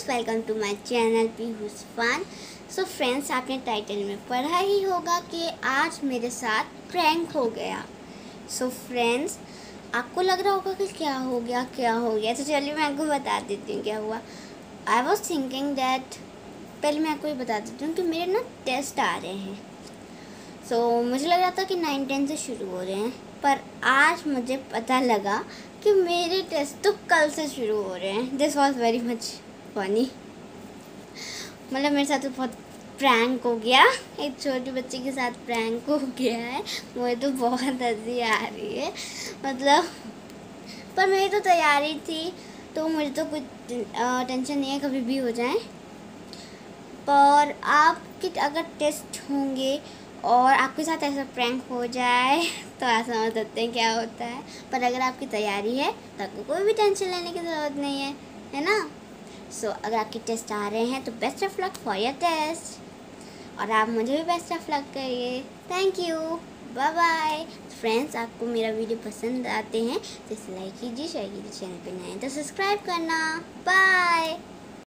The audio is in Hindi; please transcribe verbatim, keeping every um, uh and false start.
Friends, welcome to my channel Pihu's fun. So friends, आपने टाइटल में पढ़ा ही होगा कि आज मेरे साथ प्रैंक हो गया। सो so फ्रेंड्स, आपको लग रहा होगा कि क्या हो गया क्या हो गया तो चलिए मैं आपको बता देती हूँ क्या हुआ। आई वॉज थिंकिंग दैट, पहले मैं आपको ये बता देती हूँ कि मेरे ना टेस्ट आ रहे हैं। सो so, मुझे लग रहा था कि नाइन टेन से शुरू हो रहे हैं, पर आज मुझे पता लगा कि मेरे टेस्ट तो कल से शुरू हो रहे हैं। This was very much funny. मतलब मेरे साथ तो बहुत प्रैंक हो गया, एक छोटी बच्ची के साथ प्रैंक हो गया है। मुझे तो बहुत हंसी आ रही है, मतलब पर मेरी तो तैयारी थी, तो मुझे तो कुछ टेंशन नहीं है, कभी भी हो जाए। पर आपके अगर टेस्ट होंगे और आपके साथ ऐसा प्रैंक हो जाए तो आप समझ सकते हैं क्या होता है। पर अगर आपकी तैयारी है तो आपको कोई भी टेंशन लेने की ज़रूरत नहीं है, है ना। सो so, अगर आपके टेस्ट आ रहे हैं तो best of luck for your test, और आप मुझे भी बेस्ट ऑफ लक करिए। Thank you, bye bye. Friends, आपको मेरा वीडियो पसंद आते हैं तो इसे लाइक कीजिए, शेयर कीजिए, चैनल पे नए हैं तो सब्सक्राइब करना। बाय।